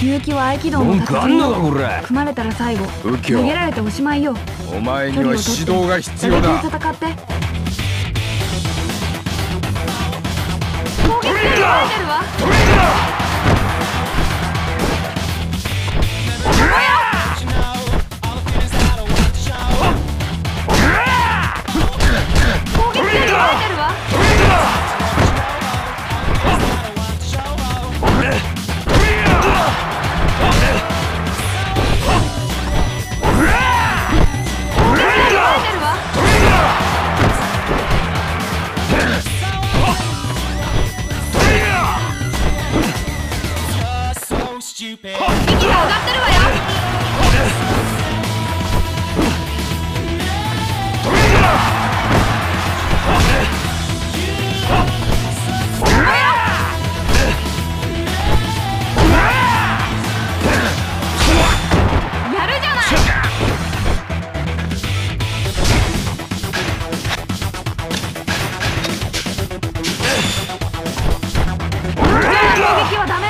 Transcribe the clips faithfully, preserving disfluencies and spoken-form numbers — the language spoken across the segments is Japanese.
結城は合気道の達人よ。組まれたら最後逃げられておしまいよ。 お前には指導が必要だ。 戦って攻撃が取られてるわ。攻撃が取られてるわ。息が上がってるわよ。やるじゃない。攻撃はダメ。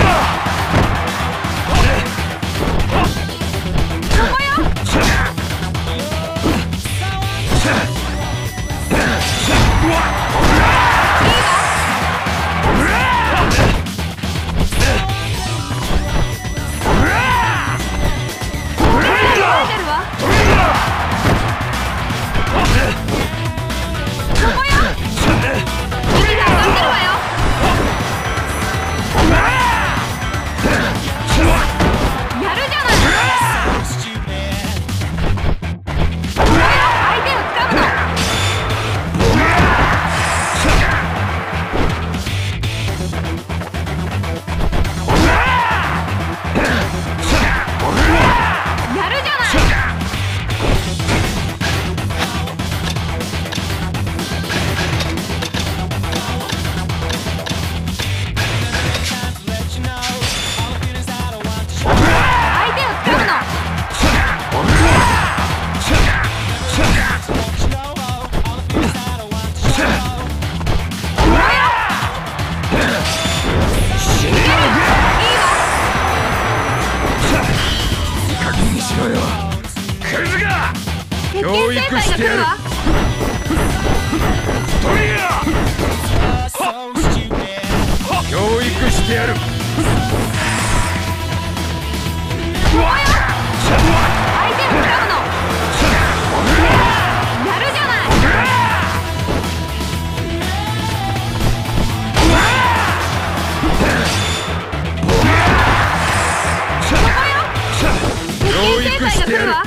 教育してやる。教育してやる。 相手を使うの。やるじゃない。そこよ。 教育してやる。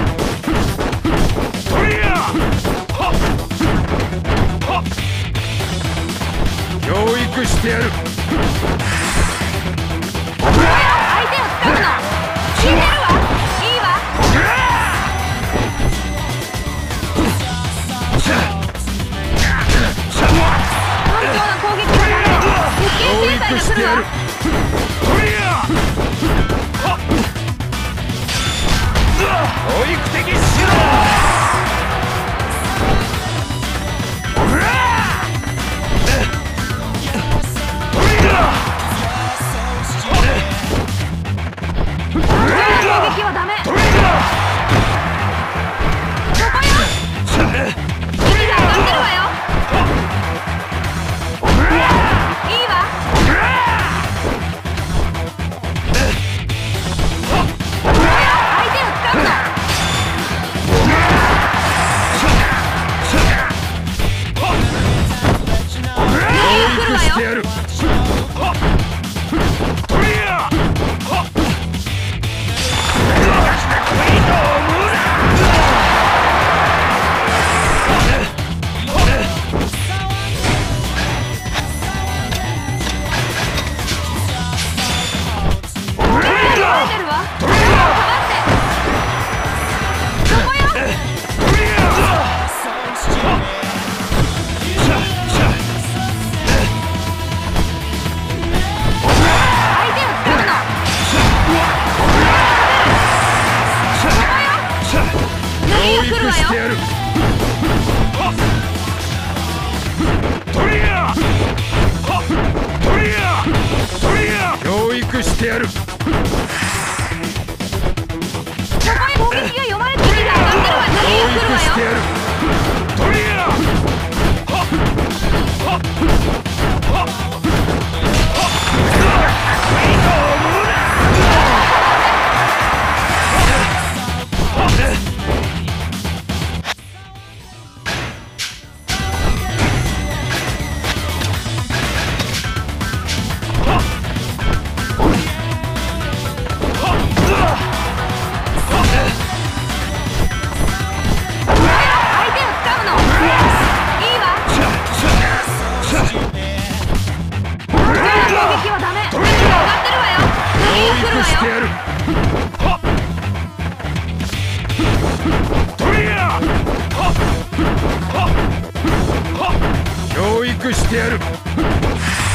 教育してやる。 相手を使うの。聞いてるわ。いいわ。単調な攻撃はダメ。鉄拳制裁が来るわ。 教育的指導。攻撃はダメ。そこよ。息が上がってるわよ。いいわ。相手を使うの。 トリガー。教育してやる。